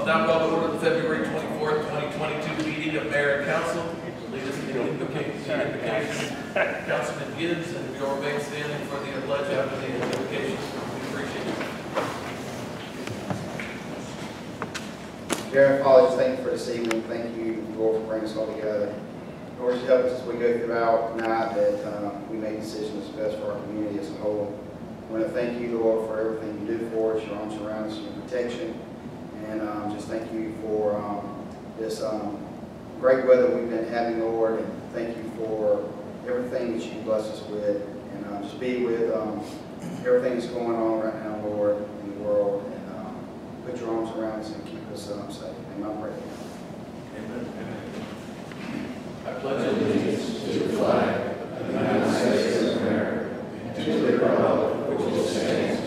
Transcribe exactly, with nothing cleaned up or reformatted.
now call to order the February twenty-fourth, twenty twenty-two meeting of Mayor and Council. Lead us in the invocation. Councilman Gibbs, and if you'll remain standing for the pledge after the invocation, we appreciate it. Dear Father, just thank you for this evening. Thank you, Lord, for bringing us all together. Lord, just help us as we go throughout tonight that um, we make decisions best for our community as a whole. I want to thank you, Lord, for everything you do for us, your arms around us, your protection. And um, just thank you for um, this um, great weather we've been having, Lord. And thank you for everything that you bless us with. And um, just be with um, everything that's going on right now, Lord, in the world. And um, put your arms around us and keep us um, safe. In my prayer. Amen. Amen. I pledge allegiance to the flag of the United States of America and to the republic which stands